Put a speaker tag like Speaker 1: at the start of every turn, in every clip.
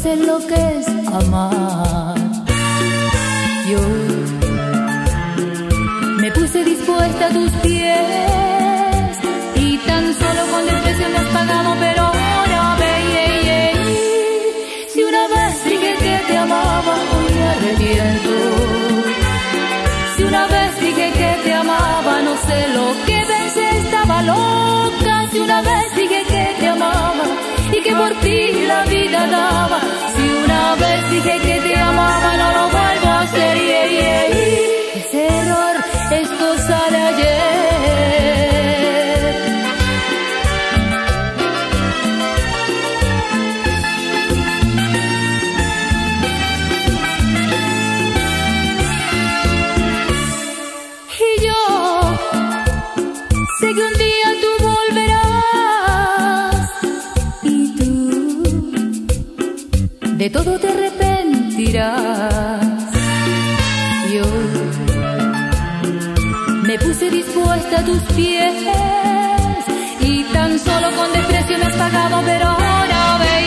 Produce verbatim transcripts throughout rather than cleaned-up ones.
Speaker 1: sé lo que es amar. Yo me puse dispuesta a tus pies y tan solo con desprecio me has pagado, pero ahora ve, si una vez dije que te amaba, hoy me arrepiento. Si una vez dije que te amaba, no sé lo que pensé, estaba loca. Si una vez dije que te amaba y que por ti la vida daba, si una vez dije que te amaba, no lo vuelvo a hacer. Yeah, yeah, yeah. Ese error es cosa de ayer. Y yo sé que un día tú volverás y tú de todo te arrepentirás. Yo me puse dispuesta a tus pies y tan solo con desprecio me has pagado, pero ahora ve,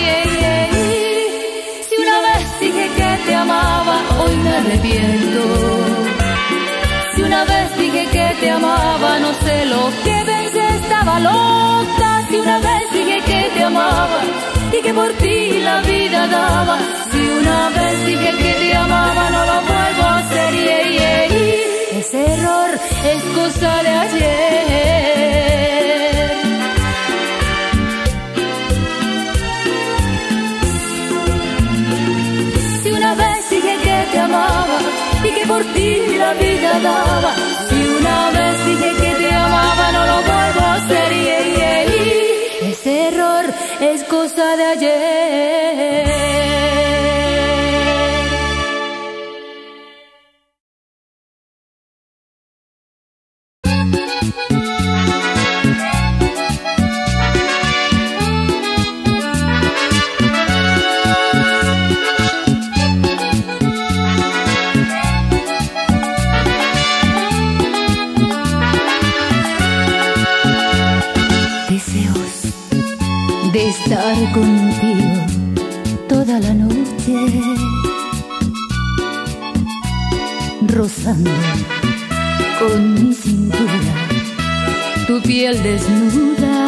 Speaker 1: si una vez dije que te amaba, hoy me arrepiento. Si una vez dije que te amaba, no sé lo que pensé, estaba loca. Si una vez dije que te amaba y que por ti la vida daba, si una vez dije que te amaba, no lo vuelvo a hacer. Yeah, yeah, yeah. Ese error es cosa de ayer. Si una vez dije que te amaba y que por ti la vida daba, si una vez dije que te amaba, no lo vuelvo a hacer. Yeah, yeah, yeah. Ese error es cosa de ayer. De estar contigo toda la noche, rozando con mi cintura tu piel desnuda.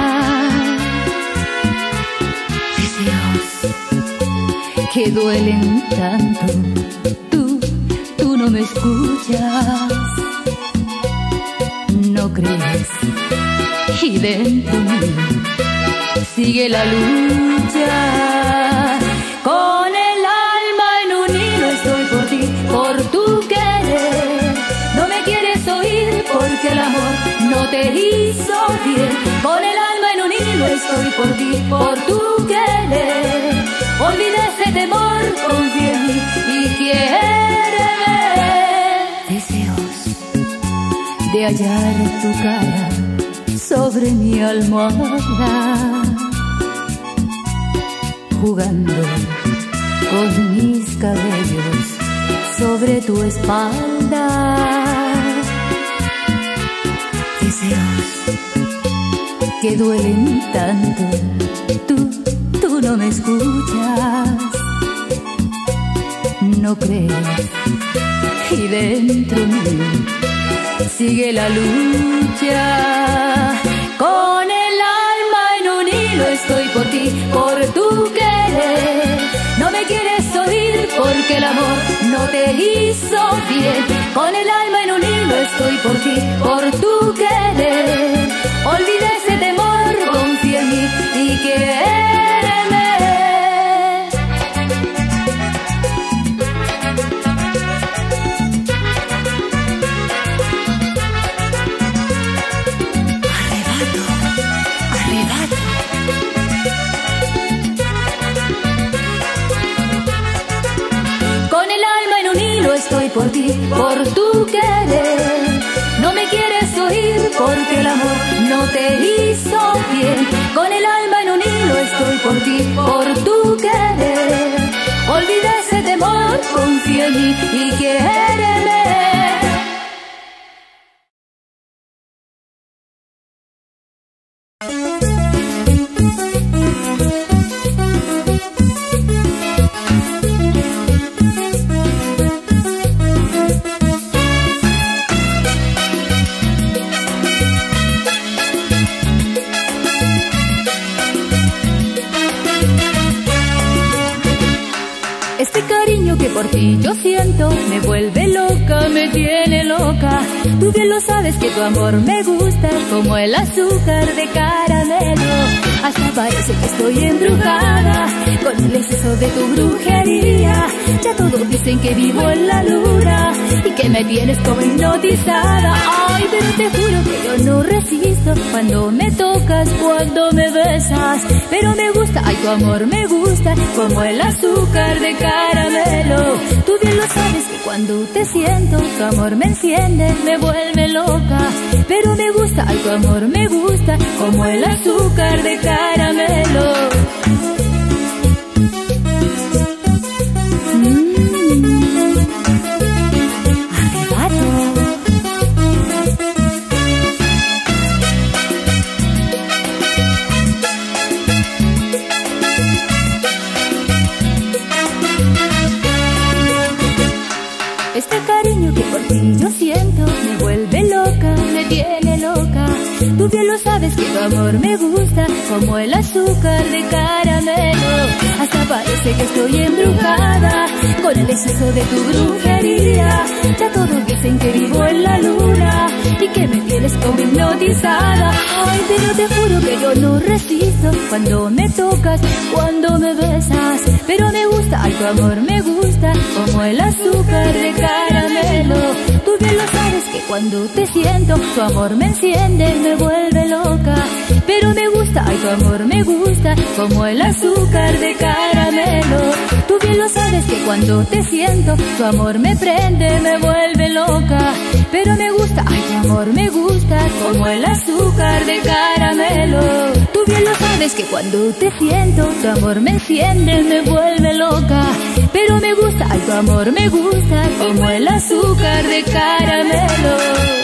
Speaker 1: Deseos que duelen tanto, tú, tú no me escuchas, no crees, y dentro mío sigue la lucha. Con el alma en un hilo estoy por ti, por tu querer. No me quieres oír porque el amor no te hizo bien. Con el alma en un hilo estoy por ti, por tu querer. Olvida ese temor, confía en mí y quiéreme. Deseos de hallar tu cara sobre mi almohada, jugando con mis cabellos sobre tu espalda. Deseos que duelen tanto, tú, tú no me escuchas, no crees, y dentro mío sigue la lucha. Con el alma en un hilo estoy por ti, por tu querer. No me quieres oír porque el amor no te hizo bien. Con el alma en un hilo estoy por ti, por tu querer. Olvida ese temor, confía en mí y quiéreme. Estoy por ti, por tu querer. No me quieres oír porque el amor no te hizo bien. Con el alma en un hilo estoy por ti, por tu querer. Olvida ese temor, confía en mí y quiéreme. Este cariño que por ti yo siento me vuelve loca, me tiene loca. Tú bien lo sabes que tu amor me gusta como el azúcar de caramelo. Hasta parece que estoy embrujada con el exceso de tu brujería. Ya todos dicen que vivo en la luna y que me tienes como hipnotizada. Ay, pero te juro que yo no resisto cuando me tocas, cuando me besas. Pero me gusta, ay, tu amor me gusta como el azúcar de caramelo. Tú bien lo sabes que cuando te siento, tu amor me enciende, me vuelve loca. Pero me gusta, ay, tu amor me gusta como el azúcar de caramelo. Este cariño que por ti yo siento me vuelve loca, me tiene loca. Tú bien lo sabes que tu amor me gusta como el azúcar de caramelo. Hasta parece que estoy embrujada con el exceso de tu brujería. Ya todos dicen que vivo en la luna y que me tienes como hipnotizada. Ay, pero te juro que yo no resisto cuando me tocas, cuando me besas. Pero me gusta, ay, tu amor me gusta como el azúcar de caramelo. Tú bien lo sabes que cuando te siento, tu amor me enciende, me vuelve loca. Pero me gusta, ay, tu amor me gusta como el azúcar de caramelo. Tú bien lo sabes que cuando te siento, tu amor me prende, me vuelve loca. Pero me gusta, ay, tu amor me gusta como el azúcar de caramelo. Tú bien lo sabes que cuando te siento, tu amor me enciende, me vuelve loca. Pero me gusta, ay, tu amor me gusta como el azúcar de caramelo.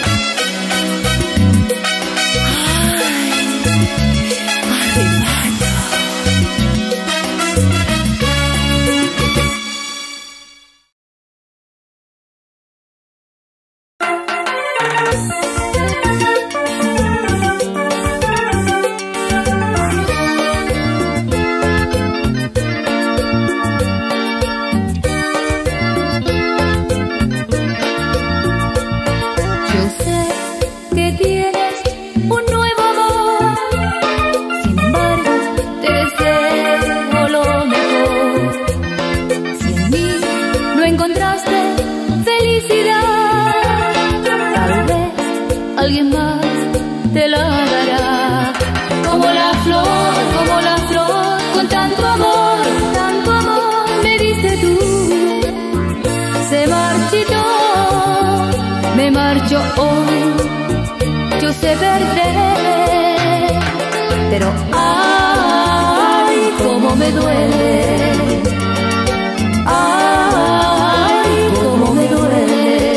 Speaker 1: Alguien más te la dará, como la flor, como la flor, con tanto amor, tanto amor me diste tú. Se marchitó, me marcho hoy, yo sé perder, pero ay, cómo me duele, ay, cómo me duele.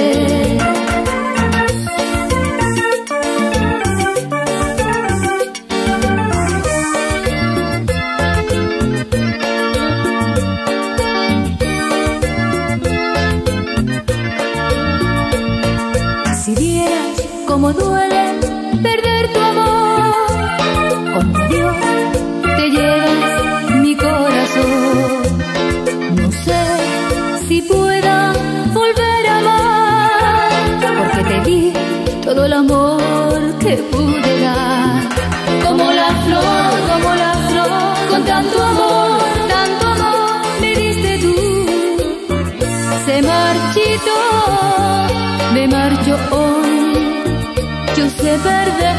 Speaker 1: Cómo duele perder tu amor, como Dios te llevas mi corazón. No sé si pueda volver a amar, porque te di todo el amor que pude dar. Como la flor, como la flor, con tanto amor, tanto amor me diste tú. Se marchitó, me marcho hoy, yo sé perder,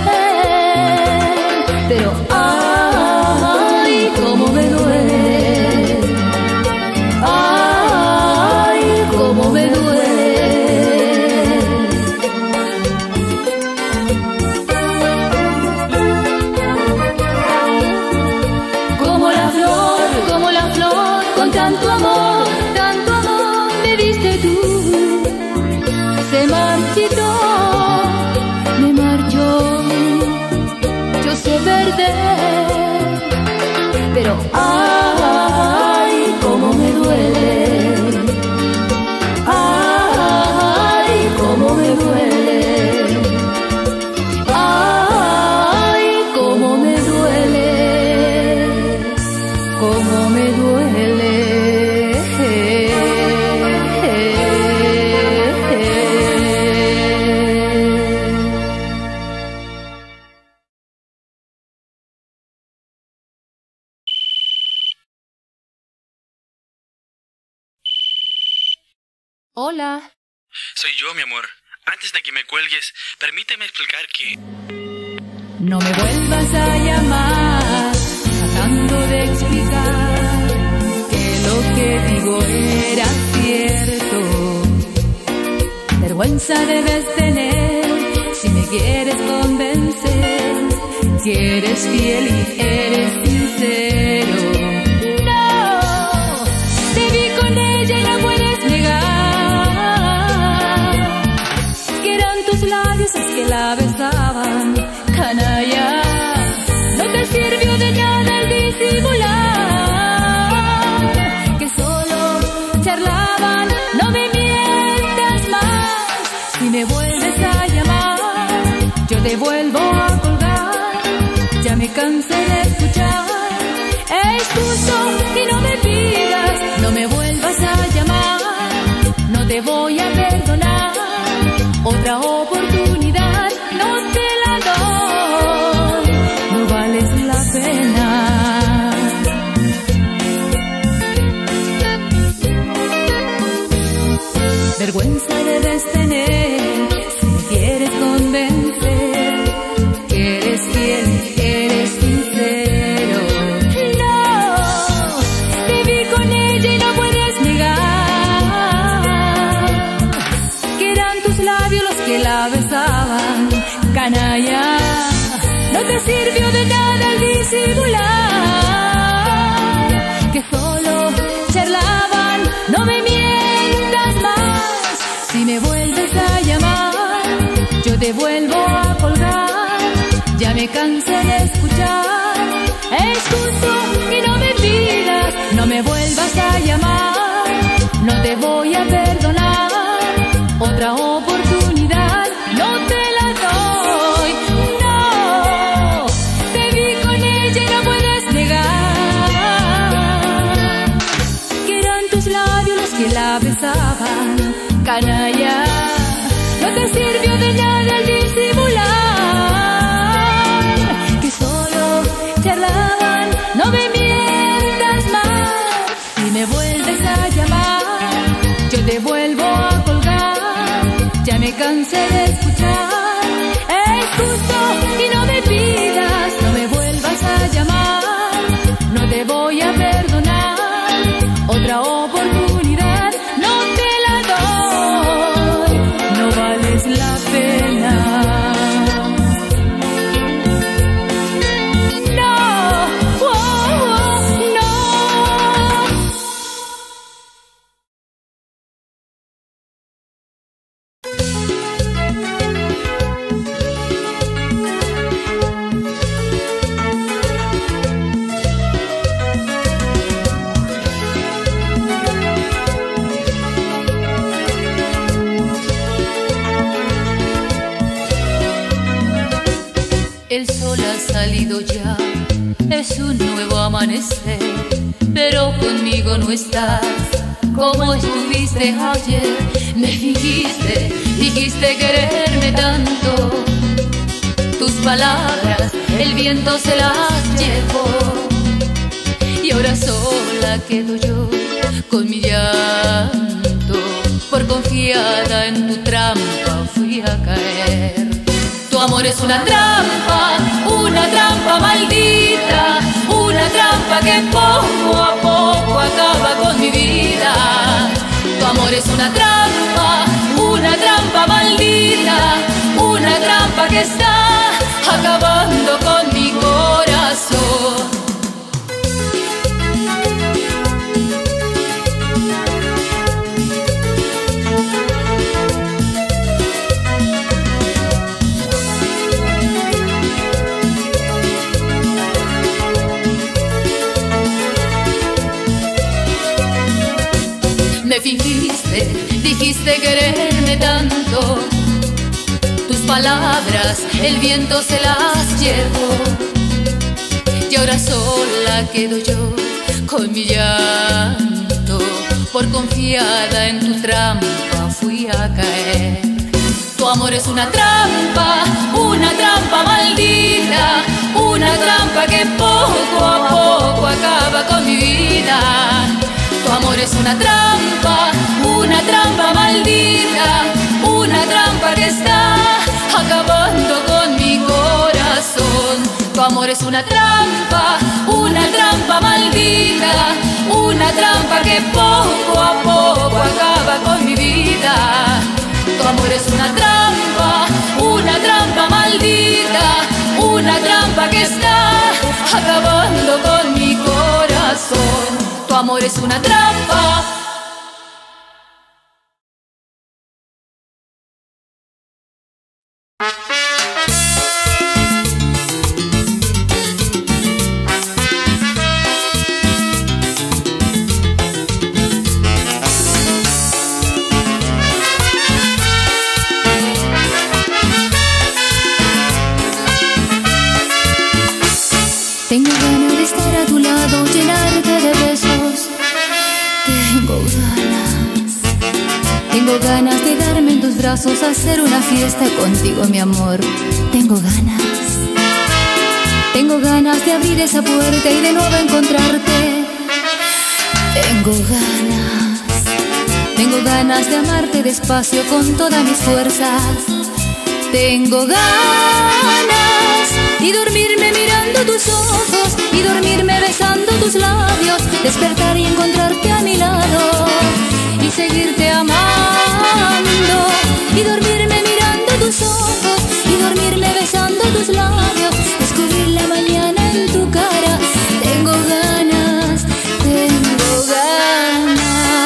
Speaker 1: pero ay, cómo me duele, ay, cómo me duele. Como la flor, como la flor, con tanto amor, tanto amor me diste tú. Se marchitó, me marchó. Hola.
Speaker 2: Soy yo, mi amor. Antes de que me cuelgues, permíteme explicar que...
Speaker 1: No me vuelvas a llamar tratando de explicar que lo que digo era cierto. Vergüenza debes tener si me quieres convencer que eres fiel y eres sincero. No, te vi con ella y no puedes negar que eran tus labios los que la besaban. Canalla, no te sirvió de nada el disimular que solo charlaban. No me mientas más. Si me vuelves a llamar, yo te vuelvo a colgar. Ya me cansé de escuchar excusas y no me pidas. No me vuelvas a llamar, no te voy a perdonar. Otra oportunidad no te la doy, no vales la pena. Vergüenza debes tener si me quieres convencer que eres fiel, que eres sincero. No, te vi con ella y no puedes negar que eran tus labios los que la besaban. Canalla, no te sirvió de nada el disimular que solo charlaban. No me mientas más. Si me vuelves a llamar, yo te vuelvo a colgar. Ya me cansé de escuchar excusas y no me pidas. No me vuelvas a llamar, no te voy a perdonar. Otra oportunidad no te la doy. No, te vi con ella y no puedes negar que eran tus labios los que la besaban. Canalla, no te sirvió de nada el disimular que solo charlaban. No me mientas más. Si me vuelves a llamar, yo te vuelvo a colgar. Ya me cansé de escuchar excusas y no me pidas. No me vuelvas a llamar, no te voy a perdonar. Otra oportunidad no te la doy, no vales la pena. No, oh, oh, no. El sol ha salido ya, es un nuevo amanecer, pero conmigo no estás como estuviste ayer. Me fingiste, dijiste quererme tanto. Tus palabras el viento se las llevó y ahora sola quedo yo con mi llanto. Por confiada en tu trampa fui a caer. Tu amor es una trampa, una trampa maldita, una trampa que poco a poco acaba con mi vida. Tu amor es una trampa, una trampa maldita, una trampa que está acabando con mi corazón. Me fingiste, dijiste quererme tanto. Tus palabras el viento se las llevó y ahora sola quedo yo con mi llanto. Por confiada en tu trampa fui a caer. Tu amor es una trampa, una trampa maldita, una trampa que poco a poco acaba con mi vida. Tu amor es una trampa, una trampa maldita. maldita, una trampa que está acabando con mi corazón. Tu amor es una trampa, una trampa maldita, una trampa que poco a poco acaba con mi vida. Tu amor es una trampa, una trampa maldita, una trampa que está acabando con mi corazón. Tu amor es una trampa.
Speaker 3: Tengo ganas de estar a tu lado, llenarte de besos. Tengo ganas, tengo ganas de darme en tus brazos, hacer una fiesta contigo, mi amor. Tengo ganas, tengo ganas de abrir esa puerta y de nuevo encontrarte. Tengo ganas, tengo ganas de amarte despacio con todas mis fuerzas. Tengo ganas y dormirme mirando tus ojos y dormirme besando tus labios, despertar y encontrarte a mi lado y seguirte amando. Y dormirme mirando tus ojos y dormirme besando tus labios, descubrir la mañana en tu cara. Tengo ganas, tengo ganas.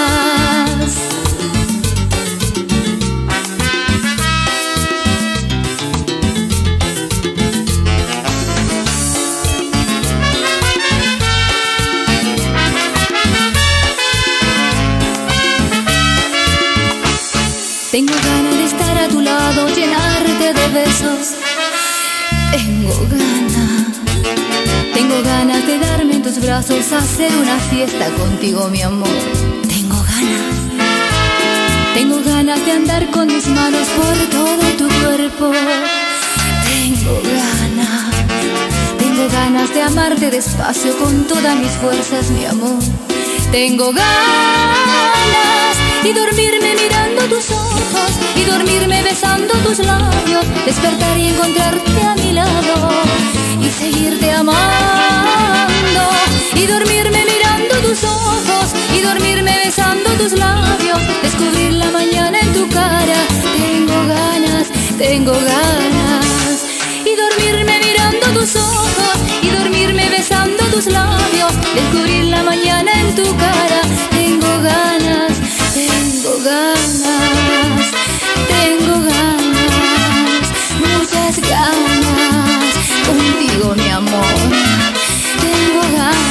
Speaker 3: Tengo ganas de estar a tu lado, llenarte de besos. Tengo ganas, tengo ganas de darme en tus brazos, hacer una fiesta contigo, mi amor. Tengo ganas, tengo ganas de andar con mis manos por todo tu cuerpo. Tengo ganas, tengo ganas de amarte despacio con todas mis fuerzas, mi amor. Tengo ganas y dormirme mirando tus ojos y dormirme besando tus labios, despertar y encontrarte a mi lado y seguirte amando. Y dormirme mirando tus ojos y dormirme besando tus labios, descubrir la mañana en tu cara. Tengo ganas, tengo ganas. Y dormirme mirando tus ojos y dormirme besando tus labios, descubrir la mañana en tu cara. Tengo ganas, tengo ganas, tengo ganas, muchas ganas, contigo, mi amor. Tengo ganas.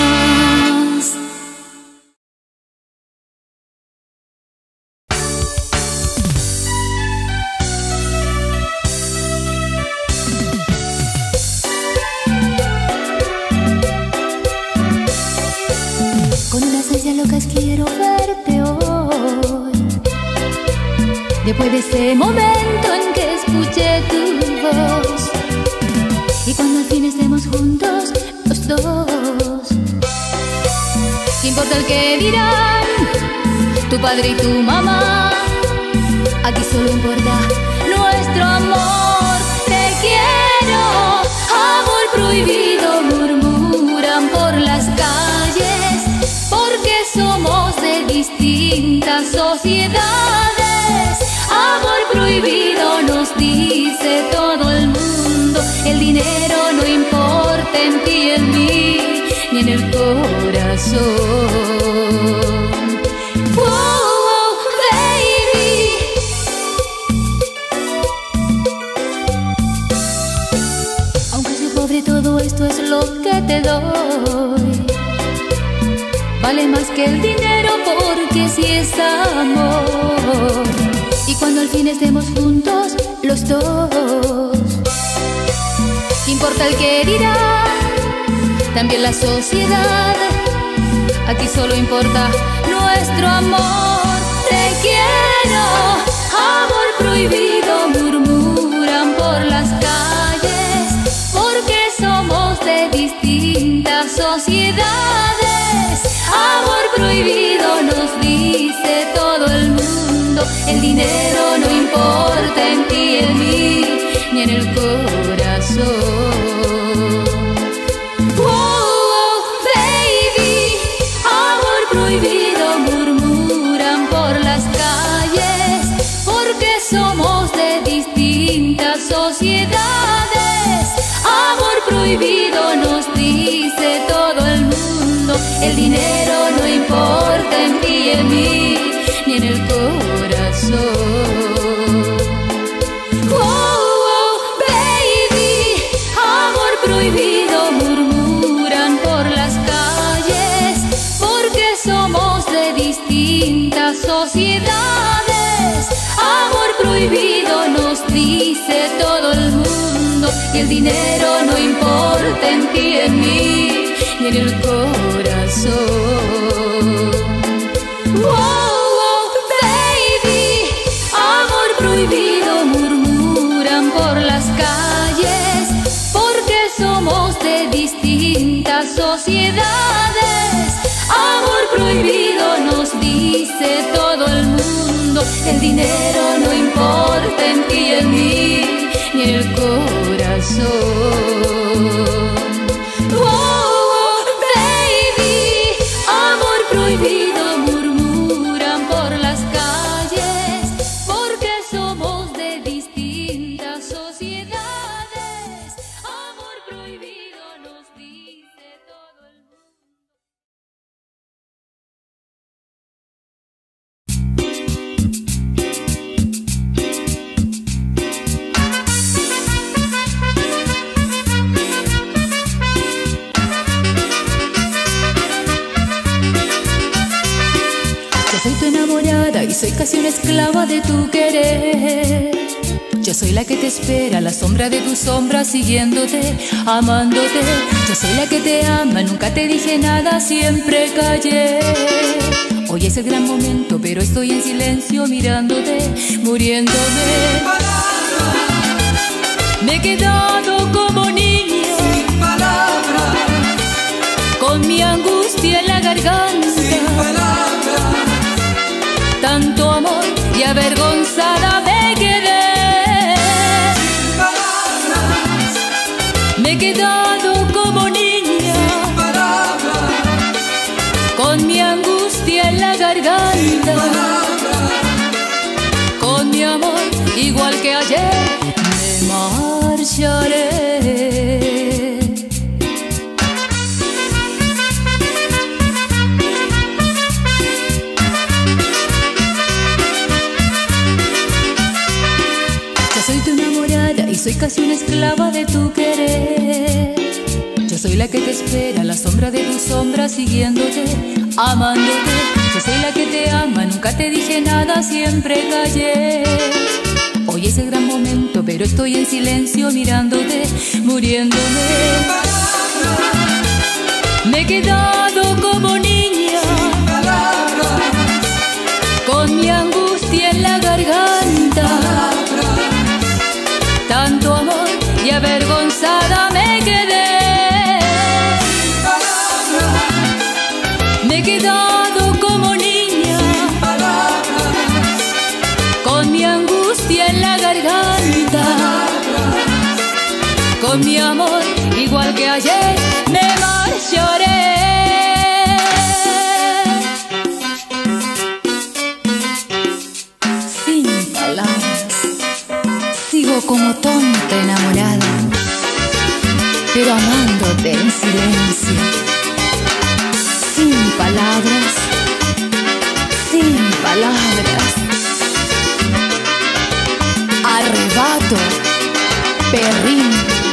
Speaker 3: Con unas ansias locas quiero verte hoy. Después de ese momento en que escuché tu voz, y cuando al fin estemos juntos los dos, ¿qué importa el que dirán tu padre y tu mamá? Aquí solo importa nuestro amor. Te quiero, amor prohibido, murmuran por las calles, porque somos de distintas sociedades. Amor prohibido nos dice todo el mundo. El dinero no importa en ti y en mí, ni en el corazón. Oh, baby. Aunque soy pobre, todo esto es lo que te doy. Vale más que el dinero porque si es amor. Y cuando al fin estemos juntos los dos, ¿qué importa el que dirá? También la sociedad. Aquí solo importa nuestro amor. Te quiero, amor prohibido, murmuran por las calles, porque somos de distintas sociedades. Amor prohibido nos dice todo el mundo. El dinero no importa en ti, en mí, ni en el corazón. Prohibido murmuran por las calles, porque somos de distintas sociedades. Amor prohibido nos dice todo el mundo. El dinero no importa en ti, en mí, ni en el corazón. Oh, oh, baby, amor prohibido murmuran por las calles, porque somos de distintas sociedades. Amor prohibido nos dice todo el mundo. Y el dinero no importa en ti, en mí, ni en el corazón. Oh, oh, baby, amor prohibido murmuran por las calles, porque somos de distintas sociedades. Amor prohibido nos dice todo el mundo. El dinero no importa en ti, en mí, ni en el corazón. Oh, oh, baby, amor prohibido murmuran por las calles, porque somos de distintas sociedades. Amor prohibido nos dice todo el mundo. Soy tu enamorada y soy casi una esclava de tu querer. Yo soy la que te espera, la sombra de tu sombra, siguiéndote, amándote. Yo soy la que te ama, nunca te dije nada, siempre callé. Hoy es el gran momento, pero estoy en silencio mirándote, muriéndome. Me he quedado como niño,
Speaker 4: sin palabras,
Speaker 3: con mi angustia en la garganta,
Speaker 4: sin palabras.
Speaker 3: Tanto amor y avergonzada me quedé.
Speaker 4: Sin palabras,
Speaker 3: Me he quedado como niña,
Speaker 4: sin palabras,
Speaker 3: con mi angustia en la
Speaker 4: sin
Speaker 3: garganta,
Speaker 4: palabras.
Speaker 3: con mi amor igual que ayer. Me marcharé. Soy tu enamorada y soy casi una esclava de tu querer. Yo soy la que te espera, la sombra de tu sombra, siguiéndote, amándote. Yo soy la que te ama, nunca te dije nada, siempre callé. Hoy es el gran momento, pero estoy en silencio mirándote, muriéndome. Me he quedado como niña,
Speaker 4: Sin palabras,
Speaker 3: con mi angustia en la garganta, tanto amor y avergonzada me quedé.
Speaker 4: sin palabras,
Speaker 3: Me he quedado como niña,
Speaker 4: sin palabras,
Speaker 3: con mi angustia en la garganta, con mi amor igual que ayer. Me marcharé. Sin palabras, sigo como tonta enamorada, pero amándote en silencio. Sin palabras, sin palabras. Arrebato, perrín.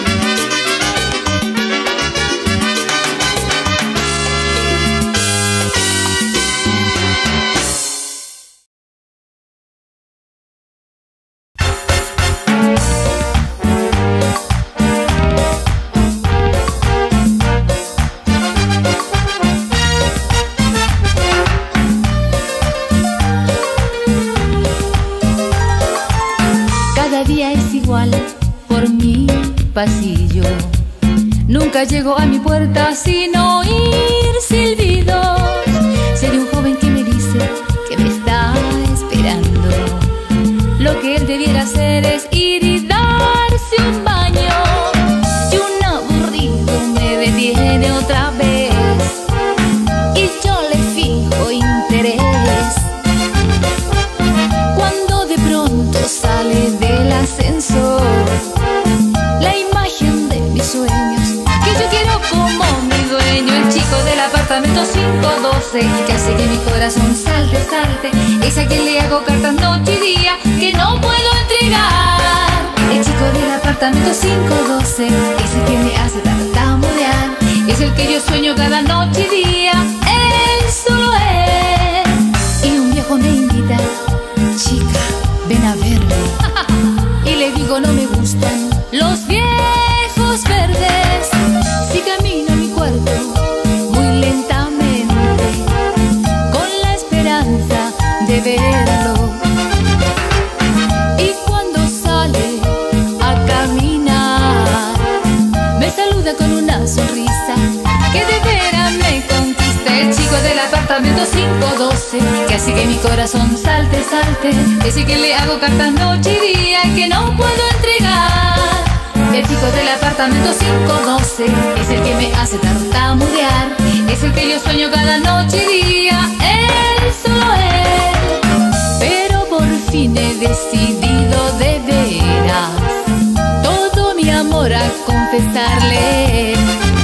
Speaker 3: Por mi pasillo, nunca llego a mi puerta sin oír silbidos. Si hay un joven que me dice que me está esperando, doce, que hace que mi corazón salte, salte. Es a quien le hago cartas noche y día que no puedo entregar. El chico del apartamento cinco doce es el que me hace tartamudear. Es el que yo sueño cada noche y día. Él, solo él. Y un viejo me invita: chica, ven a verme. Y le digo: no me gustan los viejos verdes. Si camino a mi cuarto muy lentamente, con la esperanza de verlo. Y cuando sale a caminar, me saluda con una sonrisa que de veras me conquista. El chico del apartamento cinco doce, que hace que mi corazón salte, salte. Ese que le hago cartas noche y día que no puedo entregar. El chico del apartamento cinco doce es el que me hace tartamudear. Es el que yo sueño cada noche y día. Él, solo él. Pero por fin he decidido de veras todo mi amor a confesarle.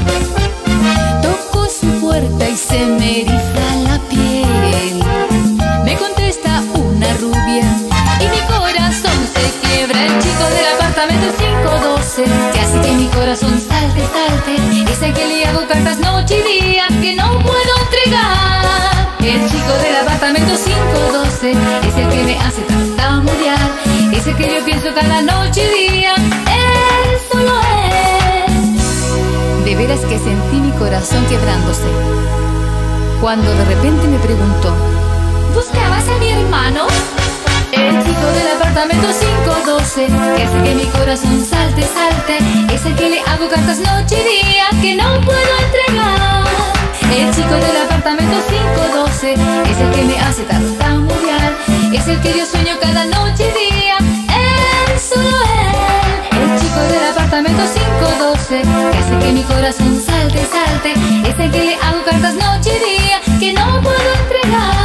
Speaker 3: Toco su puerta y se me eriza la piel. Me contesta una rubia y mi corazón se quiebra. El chico del apartamento cinco doce, que hace que mi corazón salte, salte. Es el que le hago cartas noche y día que no puedo entregar. El chico del apartamento cinco doce es el que me hace tartamudear. Es el que yo pienso cada noche y día. Él, solo él. De veras que sentí mi corazón quebrándose cuando de repente me preguntó: ¿buscabas a mi hermano? El chico del apartamento cinco doce, que hace que mi corazón salte, salte. Es el que le hago cartas noche y día que no puedo entregar. El chico del apartamento cinco doce es el que me hace tartamudear. Es el que yo sueño cada noche y día. Él, solo él. El chico del apartamento cinco doce, que hace que mi corazón salte, salte. Es el que le hago cartas noche y día que no puedo entregar.